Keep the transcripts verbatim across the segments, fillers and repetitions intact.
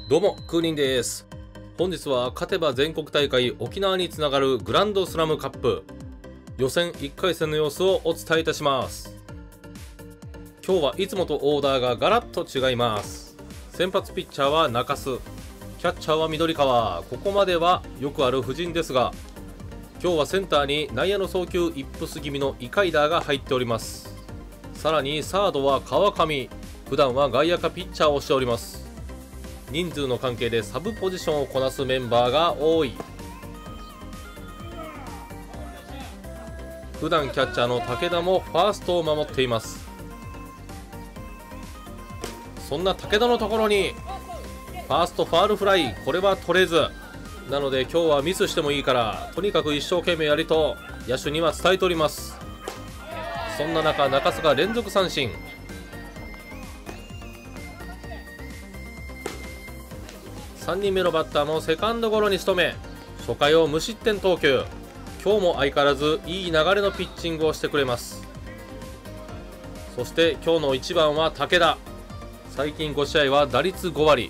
どうも、クーリンです。本日は勝てば全国大会沖縄につながるグランドスラムカップ予選いっかい戦の様子をお伝えいたします。今日はいつもとオーダーがガラッと違います。先発ピッチャーは中洲、キャッチャーは緑川。ここまではよくある布陣ですが、今日はセンターに内野の送球イップス気味のイカイダーが入っております。さらにサードは川上、普段は外野かピッチャーをしております。人数の関係でサブポジションをこなすメンバーが多い。普段キャッチャーの武田もファーストを守っています。そんな武田のところにファーストファールフライ、これは取れず。なので今日はミスしてもいいからとにかく一生懸命やりと野手には伝えております。そんな中、中洲が連続三振。さんにんめのバッターもセカンドゴロに仕留め、初回を無失点投球。今日も相変わらずいい流れのピッチングをしてくれます。そして今日のいちばんは武田。最近ご試合は打率ごわり。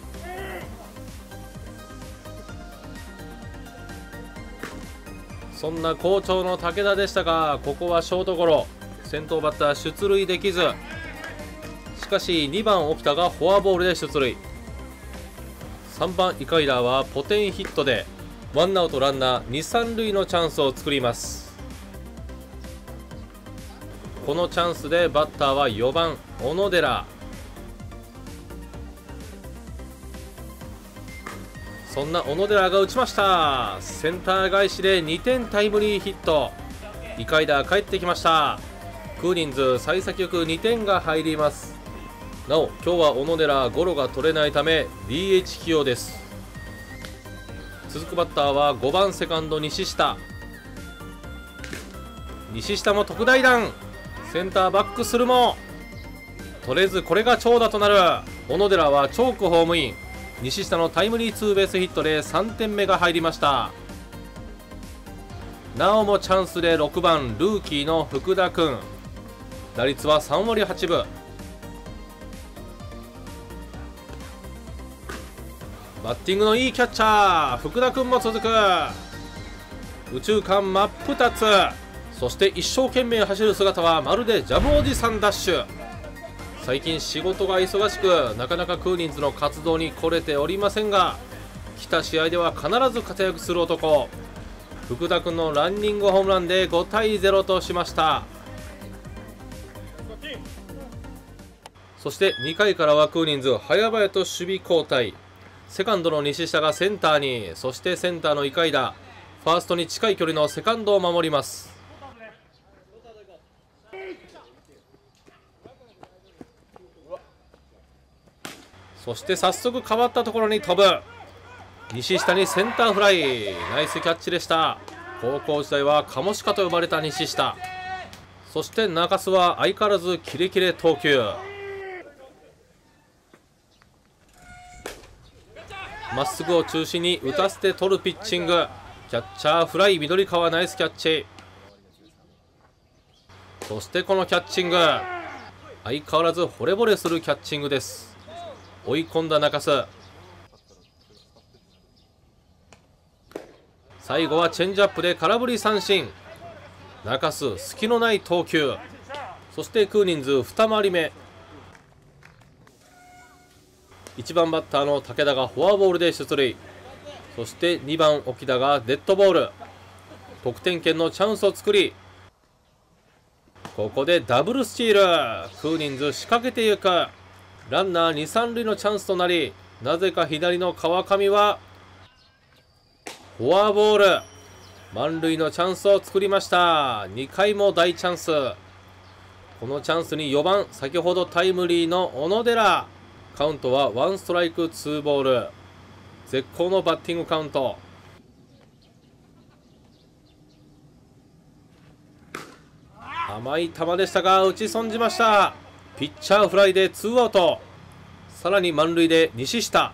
そんな好調の武田でしたが、ここはショートゴロ。先頭バッター出塁できず。しかしにばん沖田がフォアボールで出塁。さんばんイカイダーはポテンヒットでワンアウトランナーに、さん塁のチャンスを作ります。このチャンスでバッターはよばん小野寺。そんな小野寺が打ちました。センター返しでにてんタイムリーヒット。イカイダー帰ってきました。クーリンズ幸先よくにてんが入ります。なお今日は小野寺ゴロが取れないため ディーエイチ 起用です。続くバッターはごばんセカンド西下。西下も特大弾。センターバックするも取れず、これが長打となる。小野寺はチョークホームイン。西下のタイムリーツーベースヒットでさんてんめが入りました。なおもチャンスでろくばんルーキーの福田君。打率はさんわりはちぶ。バッティングのいいキャッチャー福田君も続く。右中間真っ二つ。そして一生懸命走る姿はまるでジャムおじさんダッシュ。最近仕事が忙しくなかなかクーリンズの活動に来れておりませんが、来た試合では必ず活躍する男福田君のランニングホームランでごたいゼロとしました。そしてにかいからはクーリンズ早々と守備交代。セカンドの西下がセンターに、そしてセンターのイカイダ、ファーストに近い距離のセカンドを守ります。そして早速変わったところに飛ぶ西下にセンターフライ。ナイスキャッチでした。高校時代はカモシカと呼ばれた西下。そして中洲は相変わらずキレキレ投球。まっすぐを中心に打たせて取るピッチング。キャッチャーフライ、緑川ナイスキャッチ。そしてこのキャッチング、相変わらず惚れ惚れするキャッチングです。追い込んだ中洲。最後はチェンジアップで空振り三振。中洲隙のない投球。そしてクーリンズに回り目。いちばんバッターの武田がフォアボールで出塁。そしてにばん沖田がデッドボール。得点圏のチャンスを作り、ここでダブルスチール。クーリンズ仕掛けていく。ランナーに、さん塁のチャンスとなり、なぜか左の川上はフォアボール。満塁のチャンスを作りました。にかいも大チャンス。このチャンスによばん先ほどタイムリーの小野寺。カウントはワンストライクツーボール。絶好のバッティングカウント。甘い球でしたが打ち損じました。ピッチャーフライでツーアウト。さらに満塁で西下。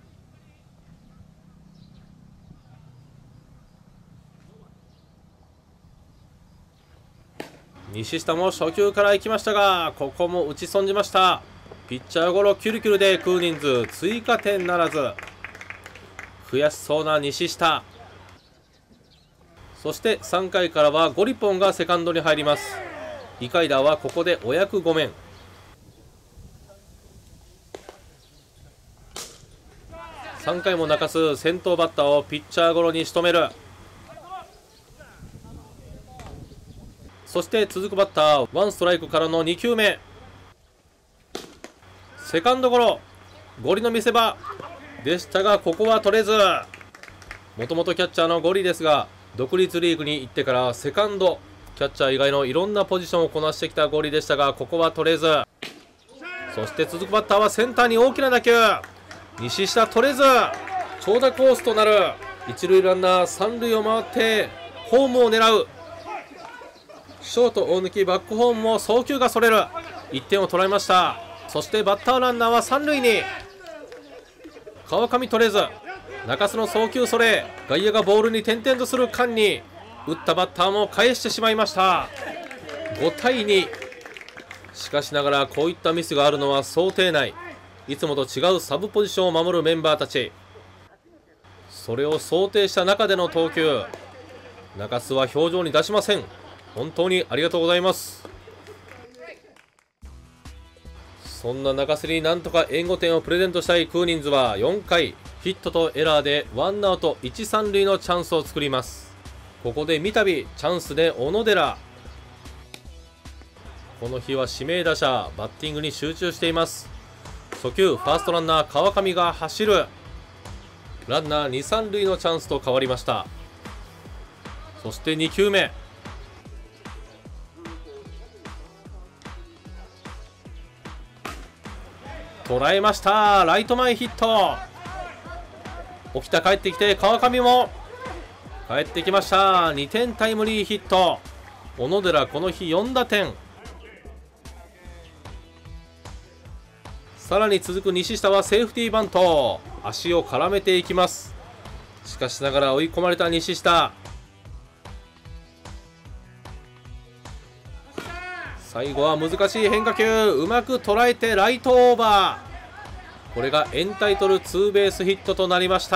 西下も初球から行きましたが、ここも打ち損じました。ピッチャーゴロキュルキュルでクーリンズ追加点ならず。 悔しそうな西下。そしてさんかいからはゴリポンがセカンドに入ります。イカイダーはここでお役御免。さんかいも泣かす先頭バッターをピッチャーゴロに仕留める。そして続くバッター、ワンストライクからのにきゅうめ、セカンドゴロ。ゴリの見せ場でしたが、ここは取れず。もともとキャッチャーのゴリですが、独立リーグに行ってからセカンド、キャッチャー以外のいろんなポジションをこなしてきたゴリでしたが、ここは取れず。そして続くバッターはセンターに大きな打球、西下取れず。長打コースとなる。一塁ランナー三塁を回ってホームを狙う。ショート大抜バックホームも送球がそれる。いってんを捉えました。そしてバッターランナーは三塁に。川上取れず。中洲の送球それ、外野がボールに点々とする間に打ったバッターも返してしまいました。ごたいに。しかしながらこういったミスがあるのは想定内。いつもと違うサブポジションを守るメンバーたち、それを想定した中での投球。中洲は表情に出しません。本当にありがとうございます。そんな中洲になんとか援護点をプレゼントしたいクーニンズはよんかい、ヒットとエラーでワンアウトいち、さん塁のチャンスを作ります。ここで三度チャンスで小野寺。この日は指名打者、バッティングに集中しています。初球、ファーストランナー川上が走る。ランナーに、さん塁のチャンスと変わりました。そしてにきゅうめ、捉えました。ライト前ヒット。沖田帰ってきて、川上も帰ってきました。にてんタイムリーヒット。小野寺この日よんだてん。さらに続く西下はセーフティーバント、足を絡めていきます。しかしながら追い込まれた西下。最後は難しい変化球、うまく捉えてライトオーバー。これがエンタイトルツーベースヒットとなりました。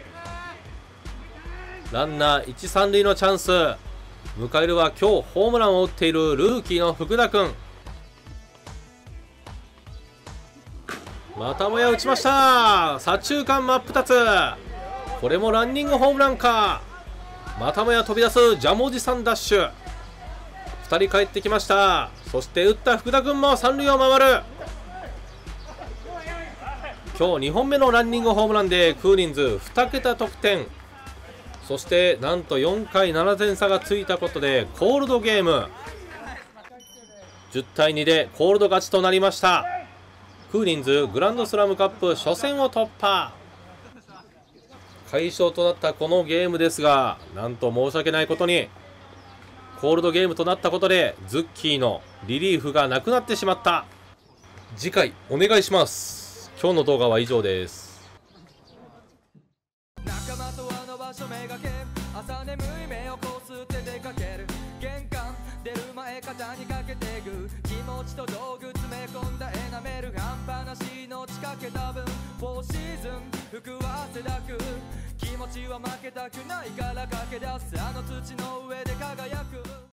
ランナーいち、さん塁のチャンス。迎えるは今日ホームランを打っているルーキーの福田君。またもや打ちました。左中間真っ二つ。これもランニングホームランか。またもや飛び出すジャムおじさんダッシュ。ふたり帰ってきました。そして打った福田君も三塁を回る。今日にほんめのランニングホームランでクーニンズにけた得点。そしてなんとよんかいななてん差がついたことでコールドゲーム。じゅったいにでコールド勝ちとなりました。クーニンズグランドスラムカップ初戦を突破。快勝となったこのゲームですが、なんと申し訳ないことにコールドゲームとなったことでズッキーのリリーフがなくなってしまった。次回お願いします。今日の動画は以上です。 仲間とあの場所めがけ、朝眠い目をこすって出かける。玄関出る前肩にかけてぐ、気持ちと道具詰め込んだエナメル、半端なしの仕掛けた分フォーシーズン服は汗だく。気持ちは負けたくないから駆け出す、あの土の上で輝く。